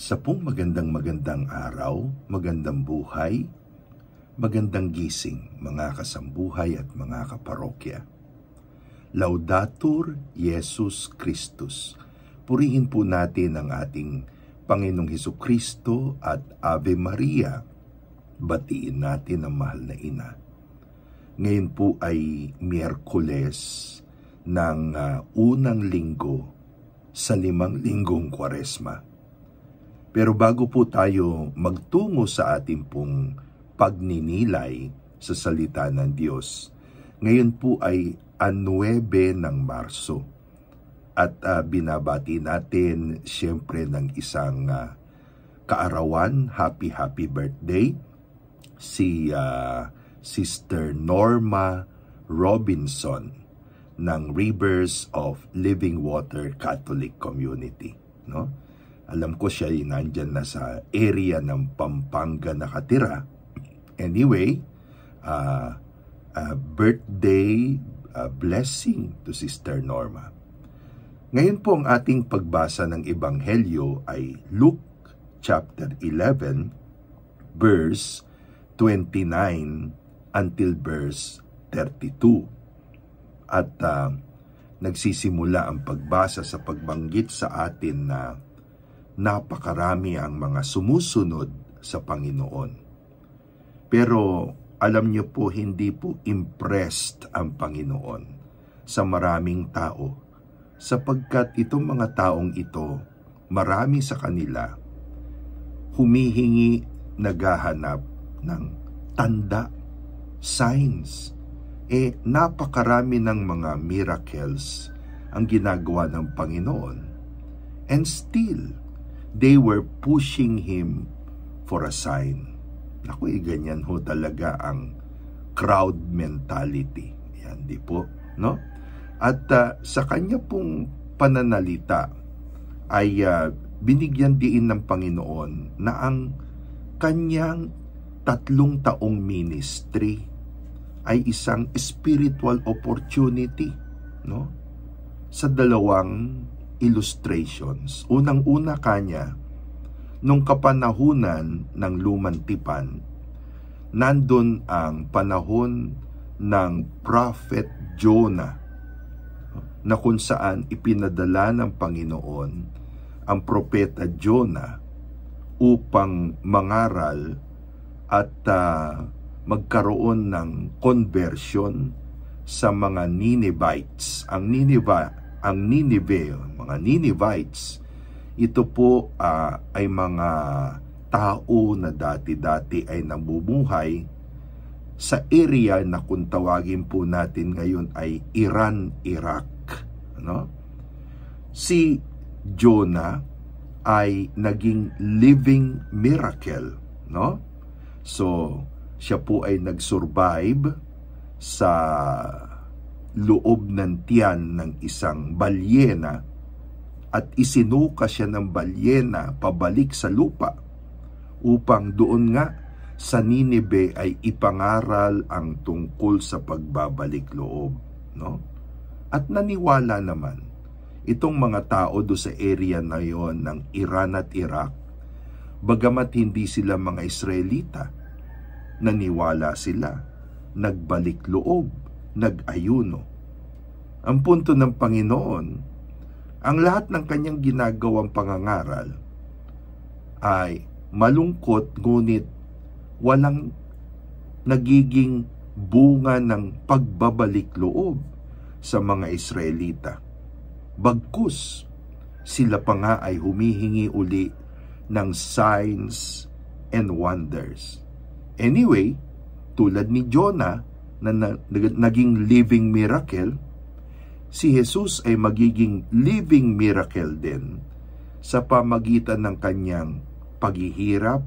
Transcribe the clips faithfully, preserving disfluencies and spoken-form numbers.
Sapung magandang magandang araw, magandang buhay, magandang gising mga kasambuhay at mga kaparokya. Laudatur Jesus Christus. Purihin po natin ang ating Panginoong Hesukristo at Ave Maria. Batiin natin ang mahal na ina. Ngayon po ay Miyerkules ng uh, unang linggo sa limang linggong Kwaresma. Pero bago po tayo magtungo sa ating pong pagninilay sa salita ng Diyos, ngayon po ay anuwebe ng Marso. At uh, binabati natin siyempre ng isang uh, kaarawan, happy happy birthday, si uh, Sister Norma Robinson ng Rivers of Living Water Catholic Community, no? Alam ko siya ay nandyan na sa area ng Pampanga nakatira. Anyway, uh, uh, birthday uh, blessing to Sister Norma. Ngayon po ang ating pagbasa ng Ebanghelyo ay Luke chapter eleven, verse twenty-nine until verse thirty-two. At uh, nagsisimula ang pagbasa sa pagbanggit sa atin na napakarami ang mga sumusunod sa Panginoon. Pero alam niyo po, hindi po impressed ang Panginoon sa maraming tao, sapagkat itong mga taong ito, marami sa kanila, humihingi, naghahanap ng tanda, signs. Eh, napakarami ng mga miracles ang ginagawa ng Panginoon. And still, they were pushing him for a sign. Naku, eh, ganyan ho talaga ang crowd mentality. Yan, di po, no? At uh, sa kanya pong pananalita ay uh, binigyan diin ng Panginoon na ang kanyang tatlong taong ministry ay isang spiritual opportunity, no? Sa dalawang illustrations. Unang-una kanya, nung kapanahunan ng lumang tipan, nandun ang panahon ng Prophet Jonah, na kung saan ipinadala ng Panginoon ang propeta Jonah upang mangaral at uh, magkaroon ng conversion sa mga Ninevites. Ang Nineveh Ang Nineveh, mga Ninevites, ito po uh, ay mga tao na dati-dati ay namumuhay sa area na kung tawagin po natin ngayon ay Iran, Iraq. No? Si Jonah ay naging living miracle. No? So, siya po ay nag-survive sa loob ng tiyan ng isang balyena at isinuka siya ng balyena pabalik sa lupa upang doon nga sa Nineveh ay ipangaral ang tungkol sa pagbabalik loob, no? At naniwala naman itong mga tao do sa area na yon ng Iran at Iraq, bagamat hindi sila mga Israelita, naniwala sila, nagbalik loob, nag-ayuno. Ang punto ng Panginoon, ang lahat ng kanyang ginagawang pangangaral ay malungkot, ngunit walang nagiging bunga ng pagbabalik loob sa mga Israelita. Bagkus, sila pa nga ay humihingi uli ng signs and wonders. Anyway, tulad ni Jonah, na naging living miracle, si Jesus ay magiging living miracle din sa pamagitan ng kanyang paghihirap,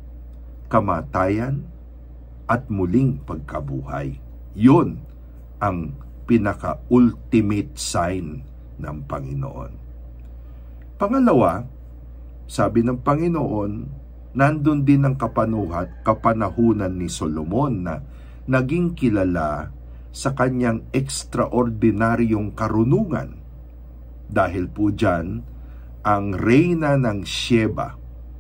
kamatayan, at muling pagkabuhay. Yun ang pinaka-ultimate sign ng Panginoon. Pangalawa, sabi ng Panginoon, nandun din ang kapanuhat, kapanahunan ni Solomon na naging kilala sa kanyang ekstraordinaryong karunungan. Dahil po dyan, ang reyna ng Sheba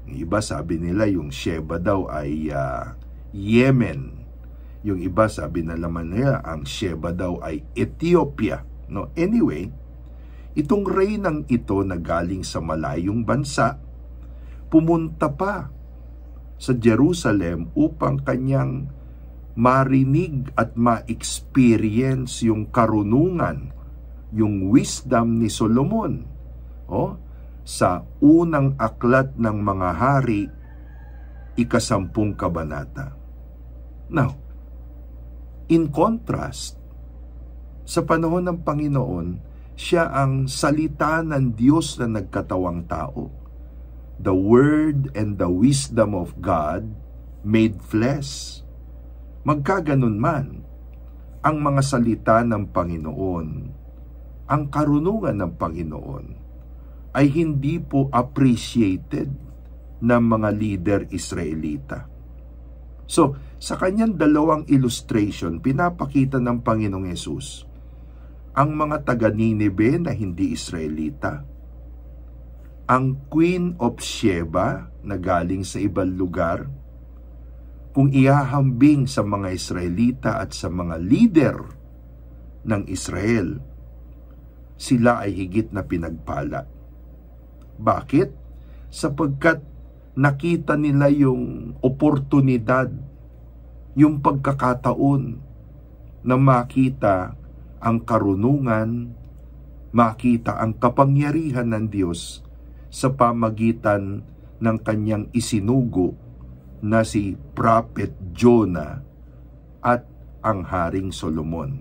Yung iba sabi nila yung Sheba daw ay uh, Yemen. Yung iba sabi na naman nila ang Sheba daw ay Ethiopia. No? Anyway, itong reynang ito na galing sa malayong bansa, pumunta pa sa Jerusalem upang kanyang marinig at ma-experience yung karunungan, yung wisdom ni Solomon. Oh, sa unang aklat ng mga hari, ikasampung kabanata. Now, in contrast, sa panahon ng Panginoon, siya ang salita ng Diyos na nagkatawang tao. The Word and the wisdom of God made flesh. Magkaganon man, ang mga salita ng Panginoon, ang karunungan ng Panginoon, ay hindi po appreciated ng mga leader Israelita. So, sa kanyang dalawang illustration, pinapakita ng Panginoong Yesus ang mga taga-Nineve na hindi Israelita, ang Queen of Sheba na galing sa ibang lugar, kung ihahambing sa mga Israelita at sa mga leader ng Israel, sila ay higit na pinagpala. Bakit? Sapagkat nakita nila yung oportunidad, yung pagkakataon na makita ang karunungan, makita ang kapangyarihan ng Diyos sa pamagitan ng kanyang isinugo na si Prophet Jonah at ang Haring Solomon.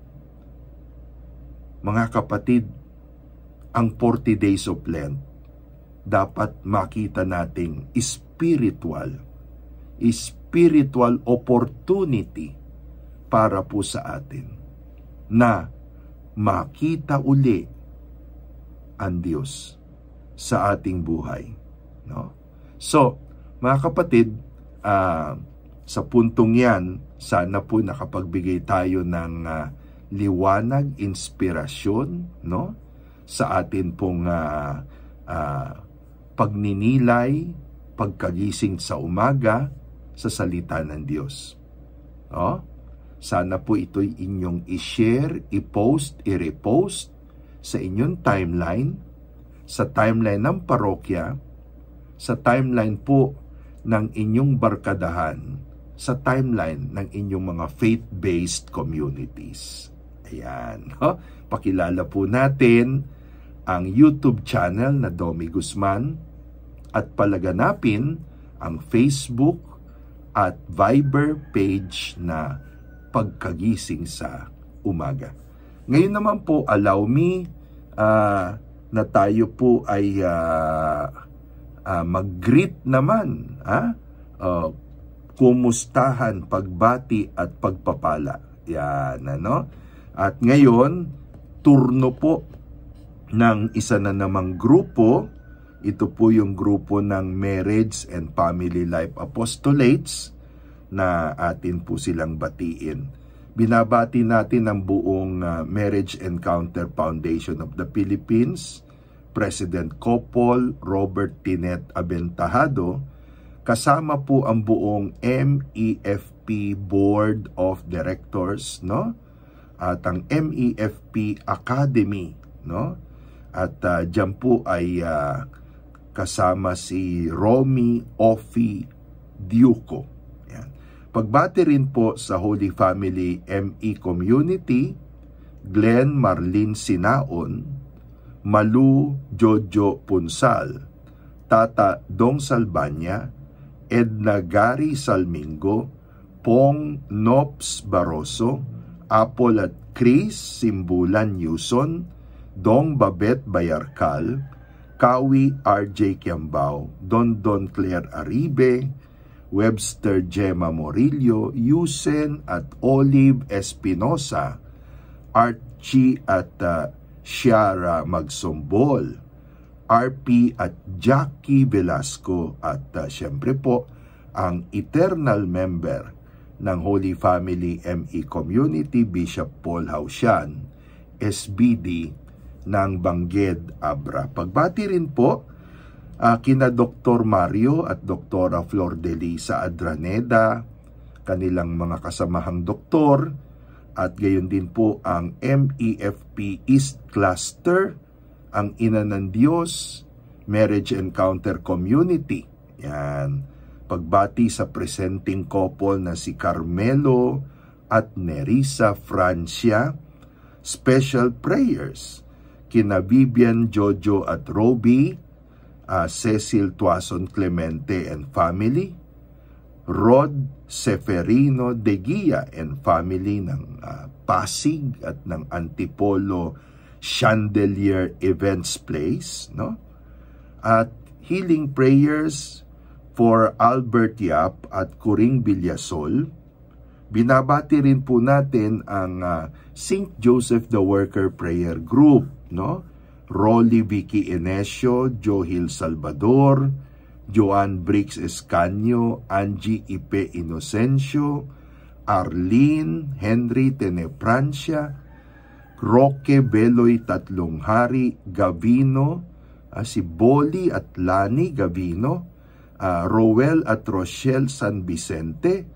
Mga kapatid, ang forty days of Lent, dapat makita nating spiritual, spiritual opportunity para po sa atin na makita uli ang Diyos sa ating buhay. No? So, mga kapatid, uh, sa puntong yan, sana po nakapagbigay tayo ng uh, liwanag, inspirasyon, no? Sa atin pong uh, uh, pagninilay, pagkagising sa umaga sa salita ng Diyos. Oh? Sana po ito'y inyong i-share, i-post, i-repost sa inyong timeline, sa timeline ng parokya, sa timeline po ng inyong barkadahan, sa timeline ng inyong mga faith-based communities. Ayan. Oh? Pakilala po natin ang YouTube channel na Domi Guzman at palaganapin ang Facebook at Viber page na Pagkagising sa Umaga. Ngayon naman po, allow me uh, na tayo po ay uh, uh, mag-greet naman. Ha? Uh, kumustahan, pagbati at pagpapala. Yan, ano? At ngayon, turno po ng isa na namang grupo. Ito po yung grupo ng Marriage and Family Life Apostolates na atin po silang batiin. Binabati natin ang buong uh, Marriage Encounter Foundation of the Philippines, President Copol, Robert Tinet Aventahado, kasama po ang buong M E F P Board of Directors, no? At ang M E F P Academy, no? At uh, dyan po ay uh, kasama si Romy Ofi Diuco. Yan. Pagbati rin po sa Holy Family M E Community, Glenn Marlene Sinaon, Malu Jojo Punsal, Tata Dong Salbanya, Edna Gary Salmingo, Pong Nops Baroso, Apol at Chris Simbulan Yuson, Dong Babet Bayarkal, Kawi R J Kiambao, Don Don Claire Aribe, Webster Gemma Morillo, Yusen at Olive Espinosa, Archie at uh, Shiara Magsombol, R P at Jackie Velasco at uh, siyempre po ang eternal member ng Holy Family M E Community, Bishop Paul Hausian, S B D ng Bangged, Abra. Pagbati rin po uh, kina Doktor Mario at Doktora Flor de Lisa Adraneda, kanilang mga kasamahang doktor, at gayon din po ang M E F P East Cluster, ang Ina ng Diyos, Marriage Encounter Community. Yan. Pagbati sa presenting couple na si Carmelo at Nerissa Francia. Special prayers kina Vivian, Jojo at Roby, uh, Cecil Tuason Clemente and family, Rod Seferino de Guia and family ng uh, Pasig at ng Antipolo Chandelier Events Place, no? At healing prayers for Albert Yap at Coring Villasol. Binabati rin po natin ang uh, Saint Joseph the Worker Prayer Group, no? Rolly Vicky Enesio, Johil Salvador, Joan Briggs Escanio, Angie Ipe Inocencio, Arlene Henry Teneprancia, Roque Beloy Tatlong Hari Gavino, uh, si Boli at Lani Gavino, uh, Roel at Rochelle San Vicente,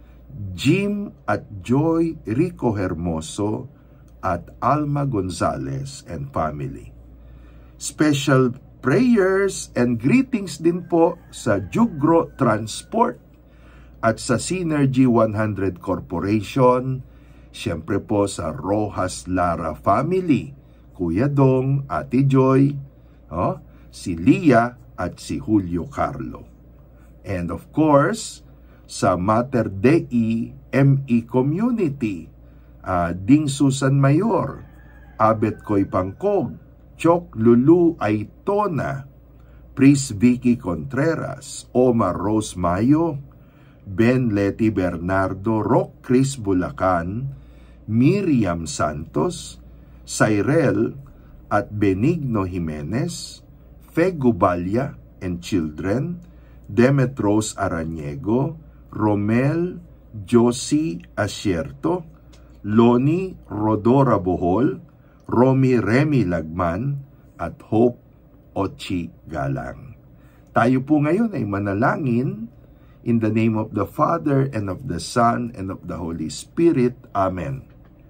Jim at Joy Rico Hermoso, at Alma Gonzalez and family. Special prayers and greetings din po sa Jugro Transport at sa Synergy one hundred Corporation, siyempre po sa Rojas Lara family, Kuya Dong, Ate Joy, oh, si Lia at si Julio Carlo. And of course, sa Mater Dei M E Community, uh, Ding Susan Mayor, Abet Koy Pangkog, Chok Lulu Aitona, Pris Vicky Contreras, Omar Rose Mayo, Ben Leti Bernardo, Rock Chris Bulacan, Miriam Santos, Cyrel at Benigno Jimenez, Fe Gubalya and children, Demetros Araniego, Romel Josie Asierto, Loni Rodora Bohol, Romy Remy Lagman, at Hope Ochi Galang. Tayo po ngayon ay manalangin in the name of the Father, and of the Son, and of the Holy Spirit. Amen.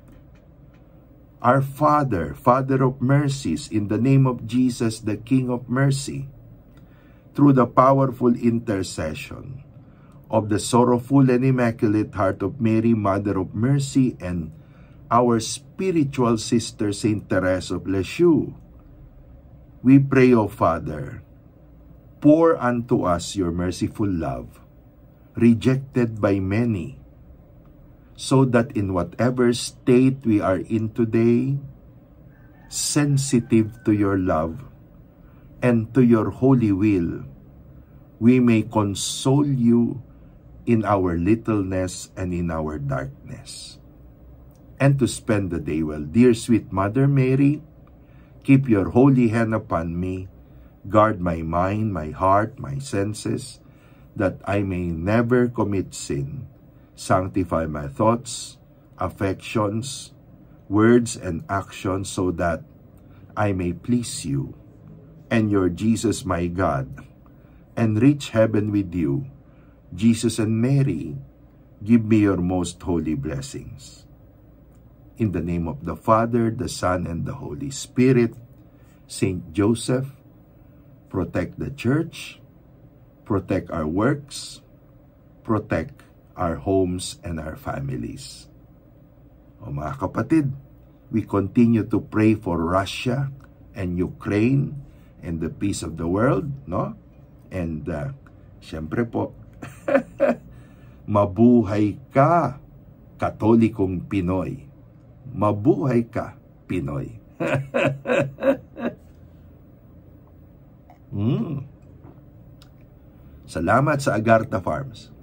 Our Father, Father of mercies, in the name of Jesus, the King of mercy, through the powerful intercession of the sorrowful and immaculate heart of Mary, Mother of mercy, and our spiritual sister, Saint Teresa of Lisieux, we pray, O Father, pour unto us your merciful love, rejected by many, so that in whatever state we are in today, sensitive to your love and to your holy will, we may console you in our littleness and in our darkness, and to spend the day well. Dear sweet Mother Mary, keep your holy hand upon me, guard my mind, my heart, my senses, that I may never commit sin. Sanctify my thoughts, affections, words, and actions, so that I may please you and your Jesus, my God, and reach heaven with you. Jesus and Mary, give me your most holy blessings. In the name of the Father, the Son, and the Holy Spirit, Saint Joseph, protect the Church, protect our works, protect our homes and our families. O mga kapatid, we continue to pray for Russia and Ukraine and the peace of the world, no? And uh, syempre po, mabuhay ka, Katolikong Pinoy. Mabuhay ka, Pinoy. mm. Salamat sa Agartha Farms.